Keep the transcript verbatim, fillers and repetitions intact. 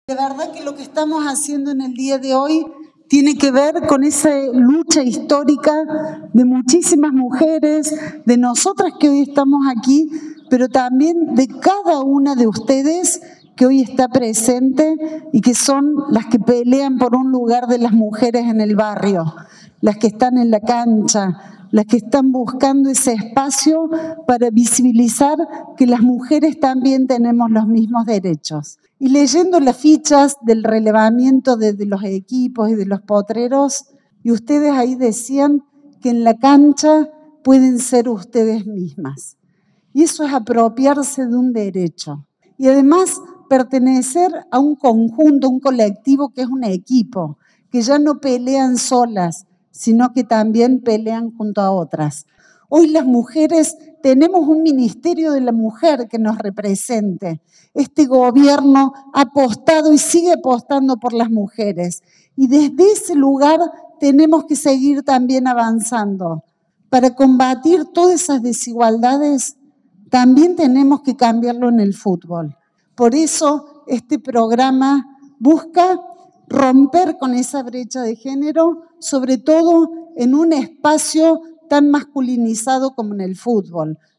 De verdad que lo que estamos haciendo en el día de hoy tiene que ver con esa lucha histórica de muchísimas mujeres, de nosotras que hoy estamos aquí, pero también de cada una de ustedes que hoy está presente y que son las que pelean por un lugar de las mujeres en el barrio, las que están en la cancha, las que están buscando ese espacio para visibilizar que las mujeres también tenemos los mismos derechos. Y leyendo las fichas del relevamiento de, de los equipos y de los potreros, y ustedes ahí decían que en la cancha pueden ser ustedes mismas. Y eso es apropiarse de un derecho. Y además pertenecer a un conjunto, un colectivo que es un equipo, que ya no pelean solas, sino que también pelean junto a otras. Hoy las mujeres tenemos un Ministerio de la Mujer que nos represente. Este gobierno ha apostado y sigue apostando por las mujeres. Y desde ese lugar tenemos que seguir también avanzando. Para combatir todas esas desigualdades, también tenemos que cambiarlo en el fútbol. Por eso este programa busca romper con esa brecha de género, sobre todo en un espacio tan masculinizado como en el fútbol,